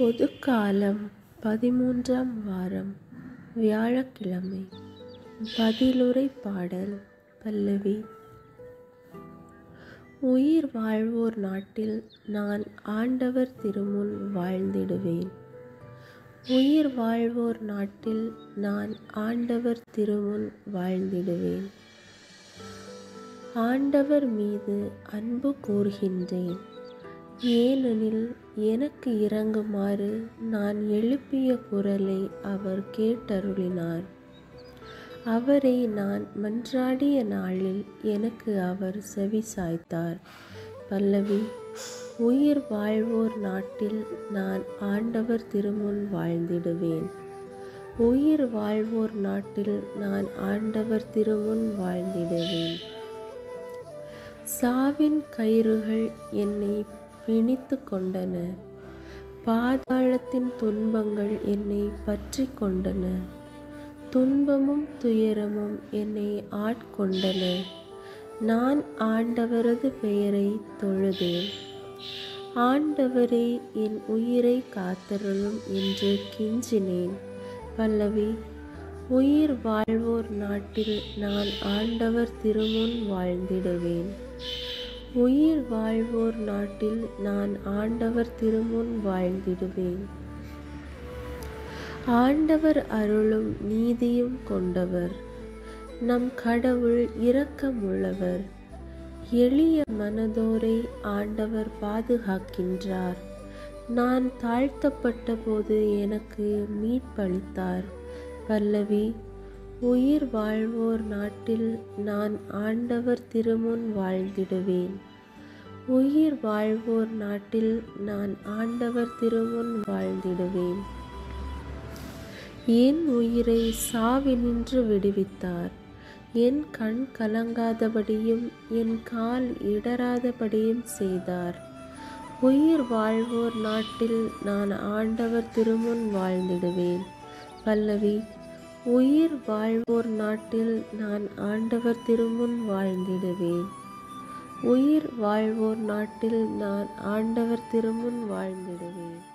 பொதுக்காலம் 13ஆம் வாரம் வியாழக்கிழமை. பதிலுரை பாடல். பல்லவி. உயிர் வாழ்வோர் நாட்டில் நான் ஆண்டவர் திருமுன் வாழ்ந்திடுவேன். உயிர் வாழ்வோர் நாட்டில் நான் ஆண்டவர் திருமுன் வாழ்ந்திடுவேன். ஆண்டவர் மீது அன்பு கூர்கின்றேன், ஏனெனில் எனக்கு இரங்குமாறு நான் எழுப்பிய குரலை அவர் கேட்டருளினார். அவரை நான் மன்றாடிய நாளில் எனக்கு அவர் செவிசாய்த்தார். பல்லவி. உயிர் வாழ்வோர் நாட்டில் நான் ஆண்டவர் திருமுன் வாழ்ந்திடுவேன். உயிர் வாழ்வோர் நாட்டில் நான் ஆண்டவர் திருமுன் வாழ்ந்திடுவேன். சாவின் கயிறுகள் என்னை பிணித்து கொண்டன, பாதாளத்தின் துன்பங்கள் என்னை பற்றி கொண்டன. துன்பமும் துயரமும் என்னை ஆட்கொண்டன. நான் ஆண்டவரது பெயரை தொழுதேன். ஆண்டவரே, என் உயிரை காத்தருளும் என்று கெஞ்சினேன். பல்லவி. உயிர் வாழ்வோர் நாட்டில் நான் ஆண்டவர் திருமுன் வாழ்ந்திடுவேன். உயிர் வாழ்வோர் நாட்டில் நான் ஆண்டவர் திருமுன் வாழ்ந்திடுவேன். ஆண்டவர் அருளும் நீதியும் கொண்டவர், நம் கடவுள் இரக்கமுள்ளவர். எளிய மனதோரை ஆண்டவர் பாதுகாக்கின்றார். நான் தாழ்த்தப்பட்ட போது எனக்கு மீட்பளித்தார். பல்லவி. உயிர் வாழ்வோர் நாட்டில் நான் ஆண்டவர் திருமுன் வாழ்ந்திடுவேன். உயிர் வாழ்வோர் நாட்டில் நான் ஆண்டவர் திருமுன் வாழ்ந்திடுவேன். என் உயிரை சாவினின்று விடுவித்தார். என் கண் கலங்காதபடியும் என் கால் இடராதபடியும் செய்தார். உயிர் வாழ்வோர் நாட்டில் நான் ஆண்டவர் திருமுன் வாழ்ந்திடுவேன். பல்லவி. உயிர் வாழ்வோர் நாட்டில் நான் ஆண்டவர் திருமுன் வாழ்ந்திடுவேன். உயிர் வாழ்வோர் நாட்டில் நான் ஆண்டவர் திருமுன் வாழ்ந்திடுவேன்.